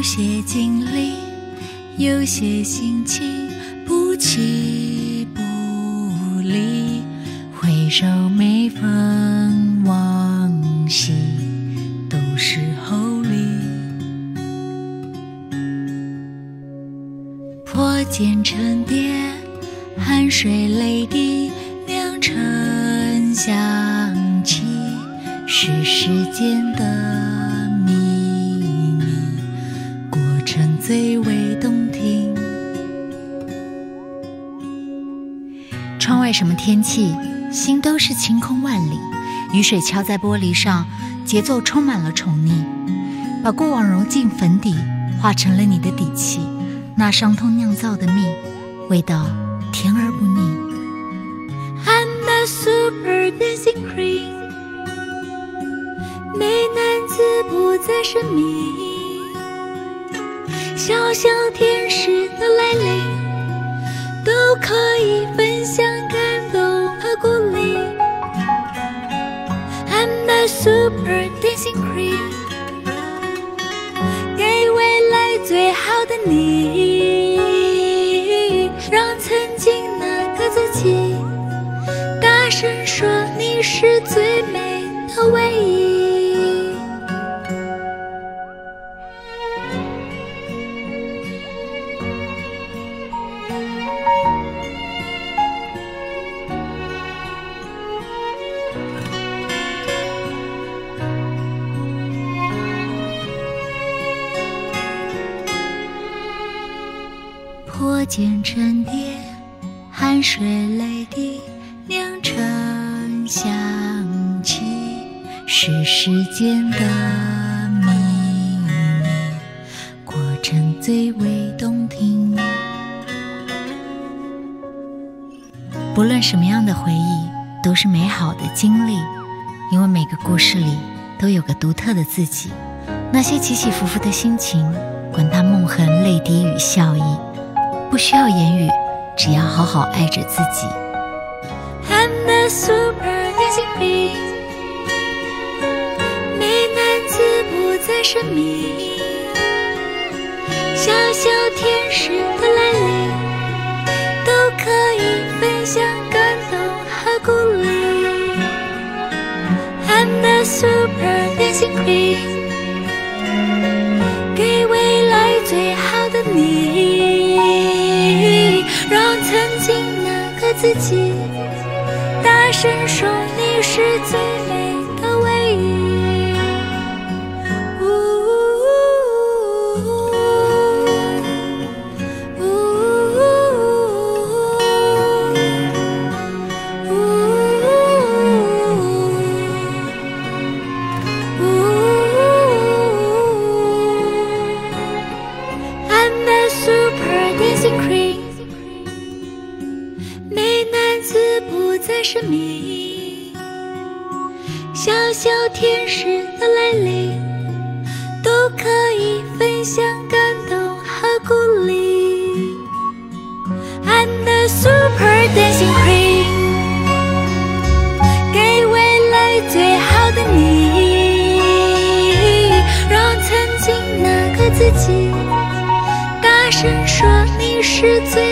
些经历，有些心情不弃不离，回首每份往昔都是厚礼。破茧成蝶，汗水泪滴酿成香气，是时间的秘密，过程最为动听。窗外什么天气，心都是晴空万里。雨水敲在玻璃上，节奏充满了宠溺，把过往揉进粉底，化成了你的底气。那伤痛酿造的蜜，味道甜而不腻。I'm the super dancing queen， 美男子不再神秘，小小天使的来临，都可以分享感动和鼓励。I'm the super dancing queen， 给未来最好的你，让曾经那个自己大声说你是最美的唯一。破茧成蝶，汗水泪滴酿成香气，是时间的秘密，过程最为动听。不论什么样的回忆，都是美好的经历，因为每个故事里都有个独特的自己。那些起起伏伏的心情，管它梦痕泪滴与笑意，不需要言语，只要好好爱着自己。I'm the super dancing queen， 美男子不再神秘，小小天使的来临，都可以分享感动和鼓励。I'm the super dancing queen， 给未来最好的你，让曾经那个自己大声说你是最美的唯一。I'm the super dancing queen，美男子不再神秘，小小天使的来临，都可以分享感动和鼓励。I'm the super dancing queen， 给未来最好的你，让曾经那个自己大声说你是最